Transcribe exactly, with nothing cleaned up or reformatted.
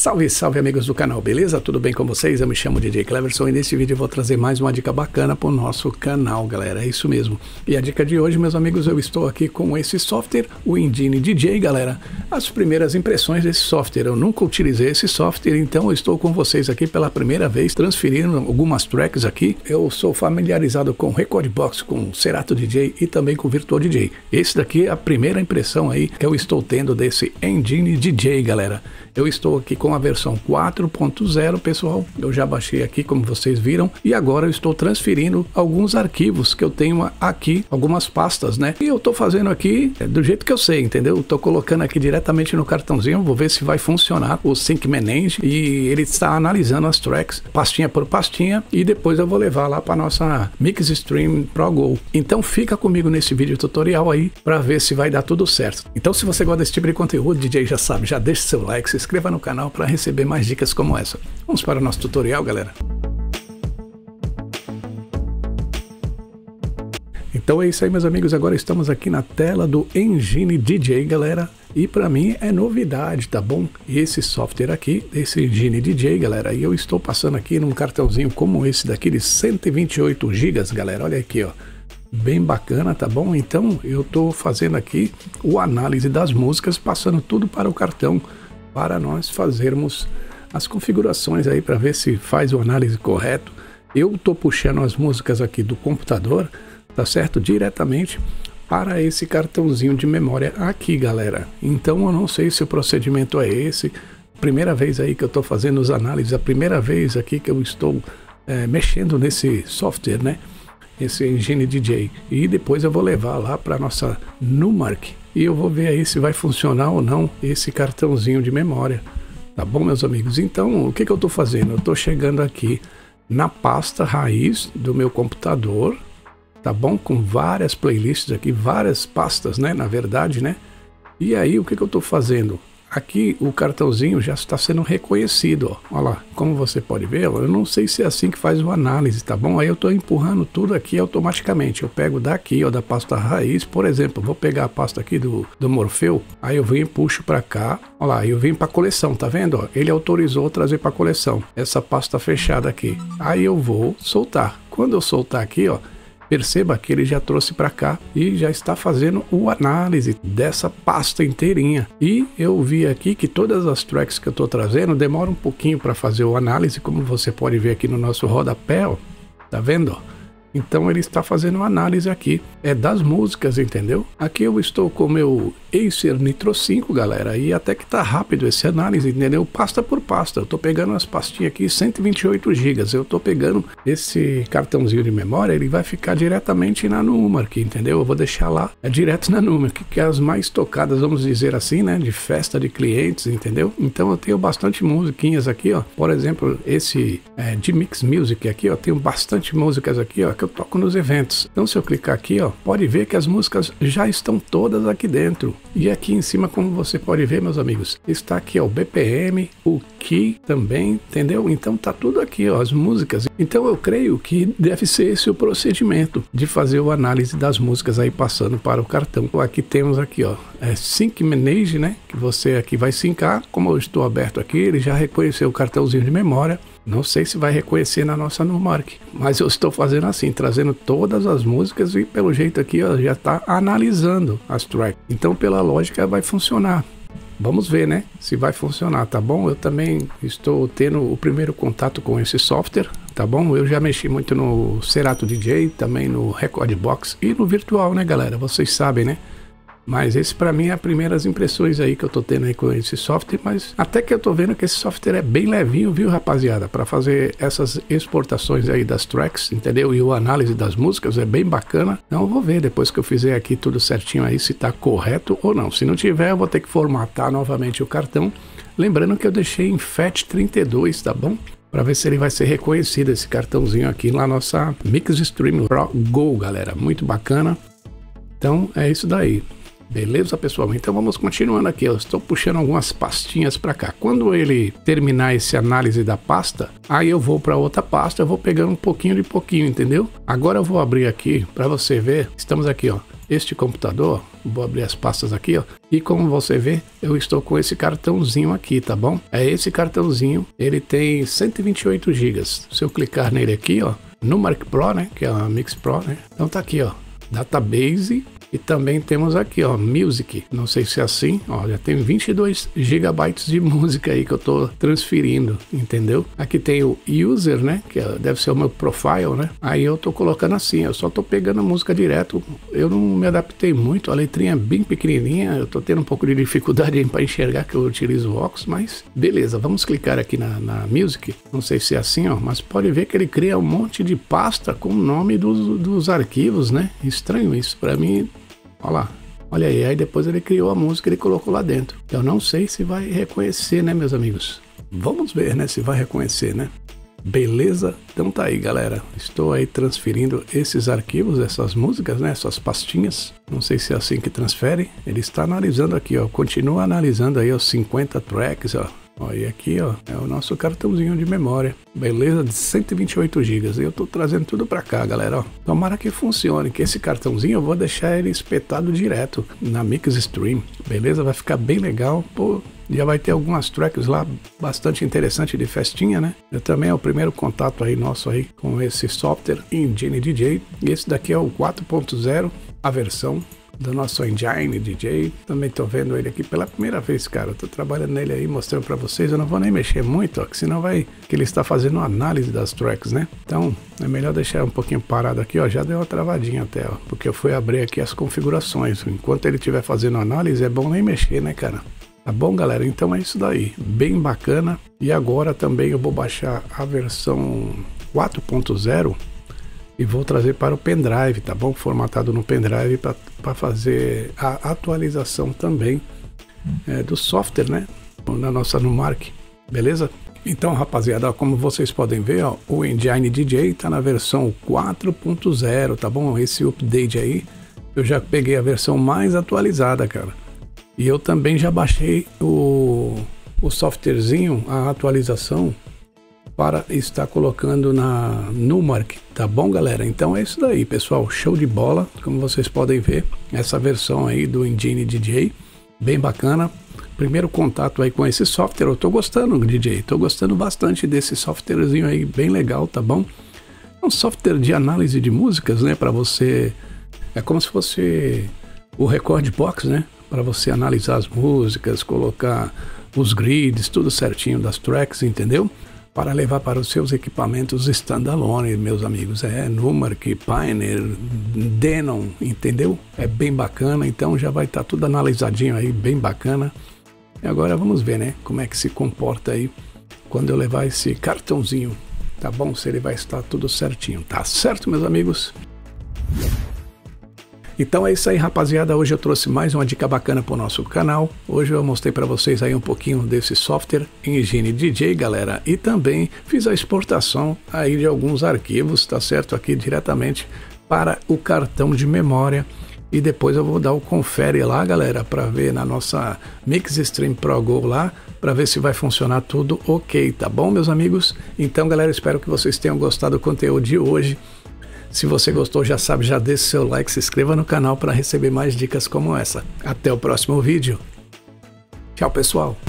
Salve, salve amigos do canal, beleza? Tudo bem com vocês? Eu me chamo D J Cleverson e nesse vídeo eu vou trazer mais uma dica bacana para o nosso canal, galera, é isso mesmo. E a dica de hoje, meus amigos, eu estou aqui com esse software, o Engine D J, galera. As primeiras impressões desse software, eu nunca utilizei esse software, então eu estou com vocês aqui pela primeira vez, transferindo algumas tracks aqui. Eu sou familiarizado com Rekordbox, com Serato D J e também com Virtual D J. Esse daqui é a primeira impressão aí que eu estou tendo desse Engine D J, galera. Eu estou aqui com a versão quatro ponto zero, pessoal. Eu já baixei aqui, como vocês viram, e agora eu estou transferindo alguns arquivos que eu tenho aqui, algumas pastas, né? E eu estou fazendo aqui do jeito que eu sei, entendeu? Estou colocando aqui diretamente no cartãozinho, vou ver se vai funcionar o Sync Manage, e ele está analisando as tracks, pastinha por pastinha, e depois eu vou levar lá para nossa Mix Stream Pro Go. Então fica comigo nesse vídeo tutorial aí, para ver se vai dar tudo certo. Então se você gosta desse tipo de conteúdo, D J já sabe, já deixa seu like, se inscreva no canal para receber mais dicas como essa. Vamos para o nosso tutorial, galera. Então é isso aí, meus amigos, agora estamos aqui na tela do Engine D J, galera, e para mim é novidade, tá bom? Esse software aqui, esse Engine D J, galera, e eu estou passando aqui num cartãozinho como esse daqui de cento e vinte e oito gigas, galera, olha aqui, ó, bem bacana, tá bom? Então eu tô fazendo aqui o análise das músicas, passando tudo para o cartão, para nós fazermos as configurações aí para ver se faz o análise correto. Eu tô puxando as músicas aqui do computador, tá certo? Diretamente para esse cartãozinho de memória aqui, galera. Então eu não sei se o procedimento é esse. Primeira vez aí que eu tô fazendo as análises, a primeira vez aqui que eu estou é, mexendo nesse software, né? Esse Engine D J. E depois eu vou levar lá para nossa Numark. E eu vou ver aí se vai funcionar ou não esse cartãozinho de memória. Tá bom, meus amigos? Então, o que que eu estou fazendo? Eu estou chegando aqui na pasta raiz do meu computador, tá bom? Com várias playlists aqui, várias pastas, né? Na verdade, né? E aí, o que que eu estou fazendo? Aqui o cartãozinho já está sendo reconhecido, ó. Olha lá, como você pode ver, eu não sei se é assim que faz o análise, tá bom? Aí eu estou empurrando tudo aqui automaticamente. Eu pego daqui, ó, da pasta raiz, por exemplo, vou pegar a pasta aqui do, do Morpheu, aí eu venho e puxo para cá, olha lá, eu venho para coleção, tá vendo? Ó? Ele autorizou trazer para coleção essa pasta fechada aqui. Aí eu vou soltar. Quando eu soltar aqui, ó, perceba que ele já trouxe para cá e já está fazendo o análise dessa pasta inteirinha. E eu vi aqui que todas as tracks que eu estou trazendo demoram um pouquinho para fazer o análise, como você pode ver aqui no nosso rodapé, ó. Tá vendo? Então ele está fazendo uma análise aqui, é das músicas, entendeu? Aqui eu estou com o meu Acer Nitro cinco, galera, e até que tá rápido esse análise, entendeu? Pasta por pasta, eu tô pegando as pastinhas aqui, cento e vinte e oito gigas, eu tô pegando esse cartãozinho de memória, ele vai ficar diretamente na Numark, entendeu? Eu vou deixar lá, é direto na Numark, que é as mais tocadas, vamos dizer assim, né? De festa de clientes, entendeu? Então eu tenho bastante musiquinhas aqui, ó, por exemplo, esse é, de Mix Music aqui, ó, tenho bastante músicas aqui, ó, que eu toco nos eventos. Então se eu clicar aqui, ó, pode ver que as músicas já estão todas aqui dentro. E aqui em cima, como você pode ver, meus amigos, está aqui ó, o B P M, o Key também, entendeu? Então tá tudo aqui, ó, as músicas. Então eu creio que deve ser esse o procedimento de fazer o análise das músicas aí passando para o cartão. Aqui temos aqui, ó, é Sync Manage, né? Que você aqui vai sincar. Como eu estou aberto aqui, ele já reconheceu o cartãozinho de memória. Não sei se vai reconhecer na nossa Numark, mas eu estou fazendo assim, trazendo todas as músicas e pelo jeito aqui ó, já está analisando as tracks. Então pela lógica vai funcionar. Vamos ver, né, se vai funcionar, tá bom? Eu também estou tendo o primeiro contato com esse software, tá bom? Eu já mexi muito no Serato D J, também no Rekordbox e no Virtual, né, galera? Vocês sabem, né? Mas esse para mim é as primeiras impressões aí que eu tô tendo aí com esse software, mas até que eu tô vendo que esse software é bem levinho, viu, rapaziada? Para fazer essas exportações aí das tracks, entendeu? E o análise das músicas é bem bacana. Então eu vou ver depois que eu fizer aqui tudo certinho aí se tá correto ou não. Se não tiver, eu vou ter que formatar novamente o cartão. Lembrando que eu deixei em FAT trinta e dois, tá bom? Para ver se ele vai ser reconhecido, esse cartãozinho aqui na nossa Mix Stream Pro Go, galera. Muito bacana. Então é isso daí. Beleza, pessoal? Então vamos continuando aqui. Eu estou puxando algumas pastinhas para cá. Quando ele terminar esse análise da pasta, aí eu vou para outra pasta, eu vou pegando um pouquinho de pouquinho, entendeu? Agora eu vou abrir aqui para você ver. Estamos aqui, ó. Este computador, vou abrir as pastas aqui, ó. E como você vê, eu estou com esse cartãozinho aqui, tá bom? É esse cartãozinho, ele tem cento e vinte e oito gigas. Se eu clicar nele aqui, ó, no Mark Pro, né? Que é a Mix Pro, né? Então tá aqui, ó. Database. E também temos aqui, ó, Music, não sei se é assim, ó, já tem vinte e dois gigabytes de música aí que eu tô transferindo, entendeu? Aqui tem o User, né, que deve ser o meu profile, né? Aí eu tô colocando assim, eu só tô pegando a música direto, eu não me adaptei muito, a letrinha é bem pequenininha, eu tô tendo um pouco de dificuldade para enxergar que eu utilizo o óculos, mas beleza, vamos clicar aqui na, na Music, não sei se é assim, ó, mas pode ver que ele cria um monte de pasta com o nome dos, dos arquivos, né? Estranho isso, para mim. Olha lá, olha aí, aí depois ele criou a música e ele colocou lá dentro. Eu não sei se vai reconhecer, né, meus amigos? Vamos ver, né, se vai reconhecer, né? Beleza? Então tá aí, galera. Estou aí transferindo esses arquivos, essas músicas, né, essas pastinhas. Não sei se é assim que transfere. Ele está analisando aqui, ó. Continua analisando aí os cinquenta tracks, ó. Ó, e aqui, ó, é o nosso cartãozinho de memória. Beleza? De cento e vinte e oito gigas. Eu tô trazendo tudo pra cá, galera, ó. Tomara que funcione, que esse cartãozinho eu vou deixar ele espetado direto na Mix Stream. Beleza? Vai ficar bem legal. Pô, já vai ter algumas tracks lá bastante interessante de festinha, né? Eu também é o primeiro contato aí nosso aí com esse software Engine D J. E esse daqui é o quatro ponto zero, a versão do nosso Engine D J. Também tô vendo ele aqui pela primeira vez, cara. Eu tô trabalhando nele aí, mostrando pra vocês. Eu não vou nem mexer muito, ó, que senão vai... que ele está fazendo uma análise das tracks, né? Então, é melhor deixar um pouquinho parado aqui, ó. Já deu uma travadinha até, ó. Porque eu fui abrir aqui as configurações. Enquanto ele estiver fazendo análise, é bom nem mexer, né, cara? Tá bom, galera? Então é isso daí. Bem bacana. E agora também eu vou baixar a versão quatro ponto zero e vou trazer para o pendrive, tá bom? Formatado no pendrive para fazer a atualização também é, do software, né? Na nossa Numark, beleza? Então, rapaziada, ó, como vocês podem ver, ó, o Engine D J tá na versão quatro ponto zero, tá bom? Esse update aí, eu já peguei a versão mais atualizada, cara. E eu também já baixei o, o softwarezinho, a atualização, para estar colocando na Numark, tá bom, galera? Então é isso daí, pessoal, show de bola. Como vocês podem ver, essa versão aí do Engine D J, bem bacana. Primeiro contato aí com esse software, eu tô gostando, D J, tô gostando bastante desse softwarezinho aí, bem legal, tá bom? É um software de análise de músicas, né, para você, é como se fosse o Record Box, né, para você analisar as músicas, colocar os grids, tudo certinho das tracks, entendeu? Para levar para os seus equipamentos standalone, meus amigos. É Numark, Pioneer, Denon, entendeu? É bem bacana, então já vai estar tudo analisadinho aí, bem bacana. E agora vamos ver, né, como é que se comporta aí quando eu levar esse cartãozinho, tá bom? Se ele vai estar tudo certinho, tá certo, meus amigos? Então é isso aí, rapaziada. Hoje eu trouxe mais uma dica bacana para o nosso canal. Hoje eu mostrei para vocês aí um pouquinho desse software Engine D J, galera. E também fiz a exportação aí de alguns arquivos, tá certo? Aqui diretamente para o cartão de memória. E depois eu vou dar o confere lá, galera, para ver na nossa Mix Stream Pro Go lá, para ver se vai funcionar tudo ok, tá bom, meus amigos? Então, galera, espero que vocês tenham gostado do conteúdo de hoje. Se você gostou, já sabe, já deixa seu like, se inscreva no canal para receber mais dicas como essa. Até o próximo vídeo. Tchau, pessoal.